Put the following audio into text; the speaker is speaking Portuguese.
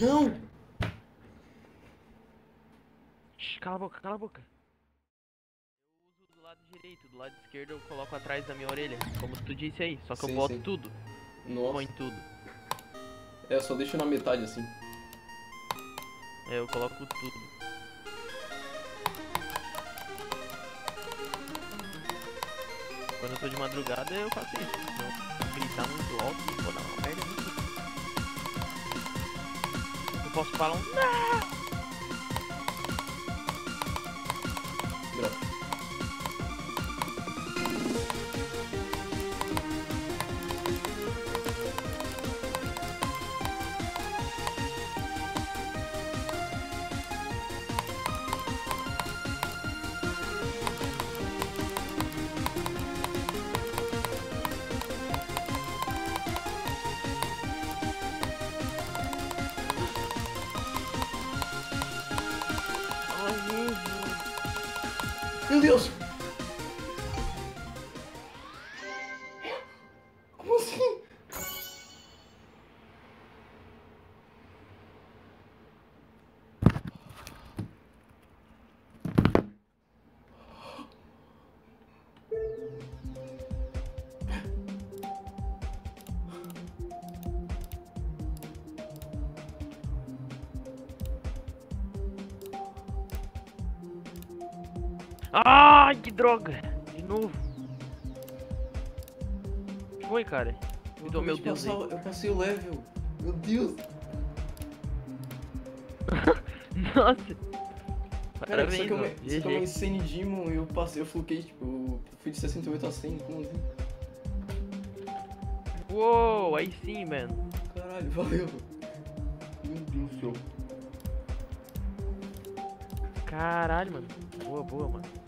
Não! Shhh, cala a boca, cala a boca. Eu uso do lado direito, do lado esquerdo eu coloco atrás da minha orelha, como tu disse aí, só que eu Sim, boto sim. tudo. Nossa. Põe tudo. É, eu só deixo na metade assim. Eu coloco tudo. Quando eu tô de madrugada eu faço isso. Não gritar muito alto e vou dar uma merda. Eu posso falar um não! Droga. Meu Deus! Como assim? Ai, que droga! De novo. O que foi, cara? Meu Deus. Eu passei o level. Meu Deus. Nossa. Cara, Parabéns, só que eu mano. me Insane Demon e eu fluquei, tipo, eu fui de 68 a 100, como assim? Uou, aí sim, mano. Caralho, valeu. Meu Deus do céu. Caralho, mano. Boa, boa, mano.